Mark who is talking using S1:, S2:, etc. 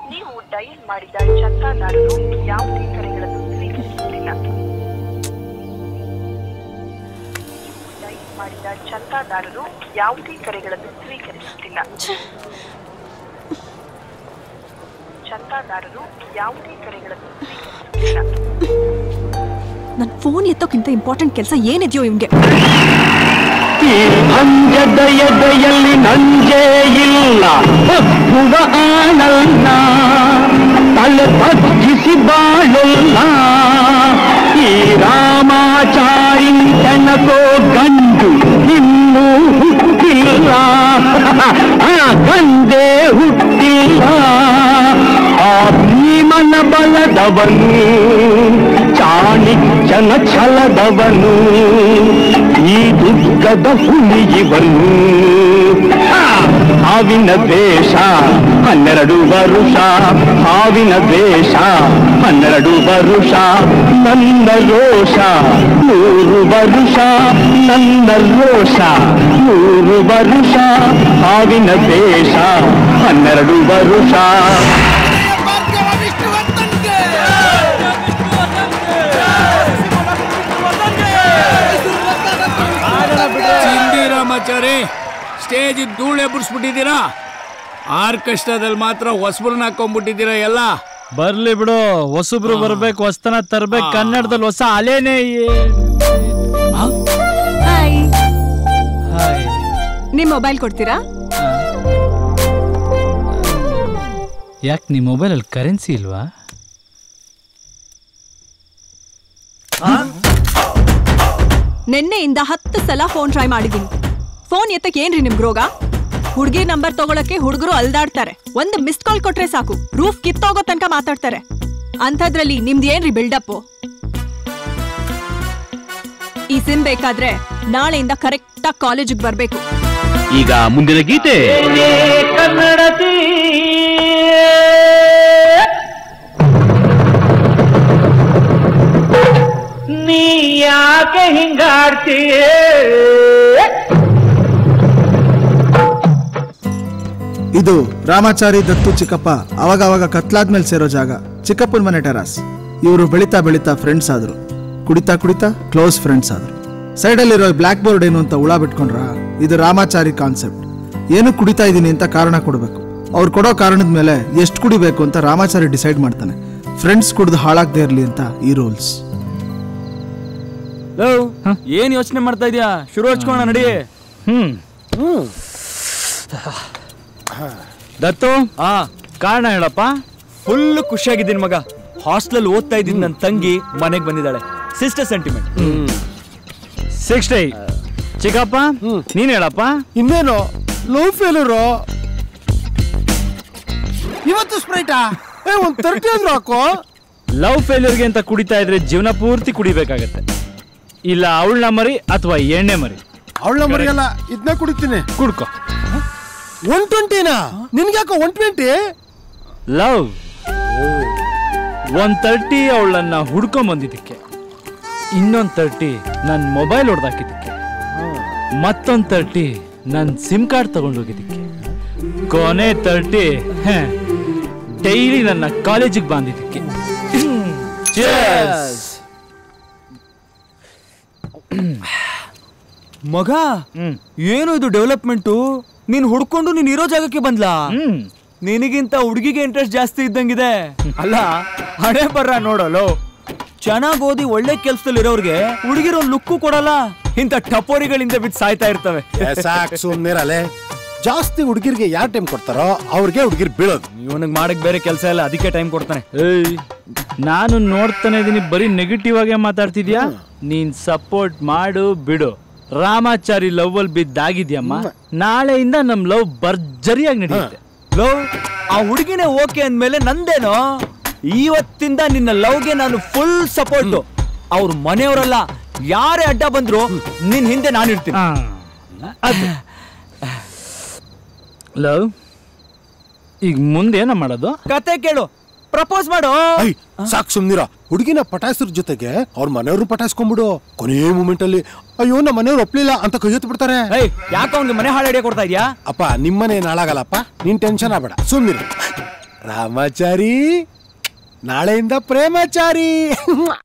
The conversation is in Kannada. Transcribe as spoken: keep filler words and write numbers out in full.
S1: ನೀವು ಡಯಲ್ ಮಾಡಿದ ಚಂದಾದಾರರು ಯಾವುದೇ ಕರೆಗಳನ್ನು ಸ್ವೀಕರಿಸುತ್ತಿಲ್ಲ. ಡಯಲ್ ಮಾಡಿದ ಚಂದಾದಾರರು ಯಾವುದೇ ಕರೆಗಳನ್ನು ಸ್ವೀಕರಿಸುತ್ತಿಲ್ಲ. ಚಂದಾದಾರರು ಯಾವುದೇ ಕರೆಗಳನ್ನು ಸ್ವೀಕರಿಸುತ್ತಿಲ್ಲ.
S2: ನನ್ನ ಫೋನ್ ಎತ್ತೋಕ್ಕಿಂತ ಇಂಪಾರ್ಟೆಂಟ್ ಕೆಲಸ ಏನಿದೆಯೋ ಇವನ್ಗೆ?
S3: ಈ ಅಂಜದಯದೆಯಲ್ಲಿ ನಂಜೇ ಇಲ್ಲ, ಒಪ್ಪುವ ಆನಲ್ಲ, ತಲೆ ತಗ್ಗಿಸಿ ಬಾಳಲ್ಲ. ಈ ರಾಮಾಚಾರಿ ತನಕೋ ಗಂಡು ಇನ್ನೂ ಹುಟ್ಟಿಲ್ಲ, ಆ ಗಂಡೇ ಹುಟ್ಟಿಲ್ಲ. ಆ ಭೀಮನ ಬಲದವನು, ಚಾಣಿಕ್ಯನ ಛಲದವನು, ಈ ದುರ್ಗದ ಹುಲಿಯವನು. ಹಾವಿನ ದ್ವೇಷ ಹನ್ನೆರಡು ವರುಷ, ಹಾವಿನ ದ್ವೇಷ ಹನ್ನೆರಡು ವರುಷ, ನನ್ನ ರೋಷ ನೂರು ವರುಷ, ನನ್ನ ರೋಷ ನೂರು ವರುಷ, ಹಾವಿನ ದ್ವೇಷ ಹನ್ನೆರಡು ವರುಷ.
S4: ರಾಮಾಚಾರಿ, ಸ್ಟೇಜ್ ಧೂಳೆ ಬಿಡಿಸ್ಬಿಟ್ಟಿದ್ದೀರಾ. ಆರ್ಕೆಸ್ಟ್ರಾದಲ್ಲಿ ಮಾತ್ರ ಹೊಸಬ್ರನ್ನ ಹಾಕೊಂಡ್ಬಿಟ್ಟಿದ್ದೀರಾ ಎಲ್ಲ.
S5: ಬರ್ಲಿ ಬಿಡು, ಹೊಸಬ್ರು ಬರ್ಬೇಕು, ಹೊಸ್ತನ ತರ್ಬೇಕು. ಕನ್ನಡದಲ್ಲಿ ಹೊಸ ಅಲೇನೇ.
S2: ನಿಮ್ ಮೊಬೈಲ್ ಕೊಡ್ತೀರಾ?
S5: ಯಾಕೆ ನಿಮ್ ಮೊಬೈಲ್ ಅಲ್ಲಿ ಕರೆನ್ಸಿ ಇಲ್ವಾ?
S2: ನಿನ್ನೆಯಿಂದ ಹತ್ತು ಸಲ ಫೋನ್ ಟ್ರೈ ಮಾಡಿದೀನಿ. ಫೋನ್ ಎತ್ತಕ್ಕೆ ಏನ್ರಿ ನಿಮ್ಗೆ ರೋಗ? ಹುಡುಗಿ ನಂಬರ್ ತಗೊಳಕ್ಕೆ ಹುಡುಗರು ಅಲ್ದಾಡ್ತಾರೆ. ಒಂದು ಮಿಸ್ಡ್ ಕಾಲ್ ಕೊಟ್ರೆ ಸಾಕು, ರೂಫ್ ಕಿತ್ತೋಗೋ ತನಕ ಮಾತಾಡ್ತಾರೆ. ಅಂಥದ್ರಲ್ಲಿ ನಿಮ್ದು ಏನ್ರಿ ಬಿಲ್ಡಪ್? ಈ ಸಿಮ್ ಬೇಕಾದ್ರೆ ನಾಳೆಯಿಂದ ಕರೆಕ್ಟ್ ಆಗಿ ಕಾಲೇಜಿಗೆ ಬರ್ಬೇಕು.
S3: ಈಗ ಮುಂದಿನ ಗೀತೆ. ಕನ್ನಡತಿ ನೀ ಯಾಕೆ ಹಿಂಗಾಡ್ತೀಯ?
S6: ಇದು ರಾಮಾಚಾರಿ ದತ್ತು ಚಿಕ್ಕಪ್ಪ ಅವಾಗ ಅವಾಗ ಕತ್ಲಾದ್ಮೇಲೆ ಸೇರೋ ಜಾಗ. ಚಿಕ್ಕಪ್ಪನ ಮನೆ ಟೆರಾಸ್. ಇವರು ಬೆಳಿತಾ ಬೆಳಿತಾ ಫ್ರೆಂಡ್ಸ್ ಆದ್ರು, ಕುಡಿತಾ ಕುಡಿತಾ ಕ್ಲೋಸ್ ಫ್ರೆಂಡ್ಸ್ ಆದ್ರು. ಸೈಡಲ್ಲಿರೋ ಬ್ಲ್ಯಾಕ್ ಬೋರ್ಡ್ ಏನು ಅಂತ ಉಳಾ ಬಿಟ್ಕೊಂಡ್ರ? ಇದು ರಾಮಾಚಾರಿ ಕಾನ್ಸೆಪ್ಟ್. ಏನು ಕುಡಿತಾ ಇದ್ದೀನಿ ಅಂತ ಕಾರಣ ಕೊಡಬೇಕು. ಅವ್ರು ಕೊಡೋ ಕಾರಣದ ಮೇಲೆ ಎಷ್ಟು ಕುಡಿಬೇಕು ಅಂತ ರಾಮಾಚಾರಿ ಡಿಸೈಡ್ ಮಾಡ್ತಾನೆ. ಫ್ರೆಂಡ್ಸ್ ಕುಡ್ದು ಹಾಳಾಗದೇ ಇರ್ಲಿ ಅಂತ ಈ ರೂಲ್ಸ್.
S5: ಏನ್ ಯೋಚನೆ ಮಾಡ್ತಾ ಇದೀಯಾ? ಶುರು ಹಚ್ಕೋಣ ನಡಿ. ಹ್ಮ್ ಹ್ಮ್ ದತ್ತು, ಆ ಕಾರಣ ಹೇಳಪ್ಪ.
S7: ಫುಲ್ ಖುಷಿಯಾಗಿದ್ದೀನಿ ಮಗ. ಹಾಸ್ಟೆಲ್ ಓದ್ತಾ ಇದ್ದೀನಿ, ನನ್ನ ತಂಗಿ ಮನೆಗೆ ಬಂದಿದ್ದಾಳೆ. Sister sentiment.
S5: ಸಿಕ್ಸ್ಟಿ ಚಿಕ್ಕಪ್ಪ, ನೀನ್ ಹೇಳಪ್ಪ.
S6: ಇನ್ನೇನು ಲವ್ ಫೇಲ್ಯೂರು. ಇವತ್ತು ಸ್ಪ್ರೈಟಾ ಒಂದ್ ತರ್ಟಿ ಅಂದ್ರು ಹಾಕೋ.
S5: ಲವ್ ಫೇಲ್ಯೂರ್ಗೆ ಅಂತ ಕುಡಿತಾ ಇದ್ರೆ ಜೀವನ ಪೂರ್ತಿ ಕುಡಿಬೇಕಾಗತ್ತೆ. ಇಲ್ಲ ಅವಳ ಮರಿ ಅಥವಾ ಎಣ್ಣೆ ಮರಿ.
S6: ಅವಳ ಮರಿ ಅಲ್ಲ, ಇದನ್ನ ಕುಡಿತೀನಿ.
S5: ಕುಡ್ಕೋ.
S6: ಒನ್ ಟ್ವೆಂಟಿನಾ? ನಿನ್ಗ್ಯಾಕೋ one twenty?
S5: Love one thirty ಅವಳನ್ನ ಹುಡ್ಕೊಂಡ್ ಬಂದಿದ್ದಕ್ಕೆ, ಇನ್ನೊಂದ್ ತರ್ಟಿ ನನ್ ಮೊಬೈಲ್ ಹೊಡೆದಾಕಿದ್ದಕ್ಕೆ, ಮತ್ತೊಂದ್ ತರ್ಟಿ ನನ್ ಸಿಮ್ ಕಾರ್ಡ್ ತಗೊಂಡೋಗಿದ್ದಕ್ಕೆ, ಕೊನೆ ತರ್ಟಿ ಡೈಲಿ ನನ್ನ ಕಾಲೇಜಿಗೆ ಬಂದಿದ್ದಕ್ಕೆ.
S7: ಮಗ, ಏನು ಇದು ಡೆವಲಪ್ಮೆಂಟು? ನೀನ್ ಹುಡ್ಕೊಂಡು ನೀನ್ ಇರೋ ಜಾಗಕ್ಕೆ ಬಂದ್ಲಾ? ನಿನಗಿಂತ ಹುಡುಗಿಗೆ ಇಂಟ್ರೆಸ್ಟ್ ಜಾಸ್ತಿ ಇದ್ದಂಗಿದೆ. ಅಲ್ಲ, ಹಣೆ ಬರ್ರ ನೋಡಲು ಚೆನ್ನಾಗಿ ಓದಿ ಒಳ್ಳೆ ಕೆಲ್ಸದಲ್ಲಿ ಇರೋರ್ಗೆ ಹುಡುಗಿರೋ ಲುಕ್ಕು ಕೊಡಲ್ಲ. ಇಂಥ ಟಪೋರಿಗಳಿಂದ ಬಿದ್ದು ಸಾಯ್ತಾ ಇರ್ತವೆ.
S6: ಸುಮ್ಮನಿರಲೆ, ಜಾಸ್ತಿ ಹುಡುಗಿರ್ಗೆ ಯಾರು ಟೈಮ್ ಕೊಡ್ತಾರೋ ಅವ್ರಿಗೆ ಹುಡುಗಿರ್ ಬೀಳೋದು.
S7: ಇವನಿಗೆ ಮಾಡಕ್ ಬೇರೆ ಕೆಲಸ ಇಲ್ಲ, ಅದಕ್ಕೆ ಟೈಮ್ ಕೊಡ್ತಾನೆ.
S5: ಏಯ್, ನಾನು ನೋಡ್ತಾನೆ ಇದೀನಿ, ಬರೀ ನೆಗೆಟಿವ್ ಆಗೇ ಮಾತಾಡ್ತಿದ್ಯಾ. ನೀನ್ ಸಪೋರ್ಟ್ ಮಾಡು ಬಿಡು. ರಾಮಾಚಾರಿ ಲವ್ ಅಲ್ಲಿ ಬಿದ್ದಾಗಿದ್ಯಮ್ಮ. ನಾಳೆಯಿಂದ ನಮ್ ಲವ್ ಭರ್ಜರಿಯಾಗಿ ನಡೆಯುತ್ತೆ.
S7: ಲವ್ ಆ ಹುಡುಗಿನೇ ಓಕೆ ಅಂದ್ಮೇಲೆ ನಂದೇನೋ. ಇವತ್ತಿಂದ ನಿನ್ನ ಲವ್ಗೆ ನಾನು ಫುಲ್ ಸಪೋರ್ಟ್. ಅವ್ರ ಮನೆಯವರಲ್ಲ, ಯಾರೇ ಅಡ್ಡ ಬಂದ್ರು ನಿನ್ ಹಿಂದೆ ನಾನು ಇರ್ತೀನಿ.
S5: ಲವ್ ಈಗ ಮುಂದೇನ ಮಾಡೋದು?
S7: ಕತೆ ಕೇಳು, ಪ್ರಪೋಸ್ ಮಾಡು.
S6: ಸಾಕ್ ಸುಮ್ನಿರ. ಹುಡುಗಿನ ಪಟಾಯಿಸ್ರ ಜೊತೆಗೆ ಅವ್ರ ಮನೆಯವರು ಪಟಾಯಿಸ್ಕೊಂಡ್ಬಿಡು. ಕೊನೆಯ ಮೂಮೆಂಟ್ ಅಲ್ಲಿ ಅಯ್ಯೋ ನಮ್ಮ ಮನೆಯವ್ರು ಒಪ್ಲಿಲ್ಲ ಅಂತ ಕೈ ಎತ್ತು ಬಿಡ್ತಾರೆ.
S7: ಯಾಕ ಅವ್ನಿಗೆ ಮನೆ ಹಾಳು ಐಡಿಯಾ ಕೊಡ್ತಾ ಇದ್ಯಾ?
S6: ಅಪ್ಪ ನಿಮ್ಮನೆ ಏನ್ ಹಾಳಾಗಲ್ಲಪ್ಪ, ನೀನ್ ಟೆನ್ಷನ್ ಆಗ್ಬೇಡ, ಸುಮ್ನಿರ.
S8: ರಾಮಾಚಾರಿ ನಾಳೆಯಿಂದ ಪ್ರೇಮಾಚಾರಿ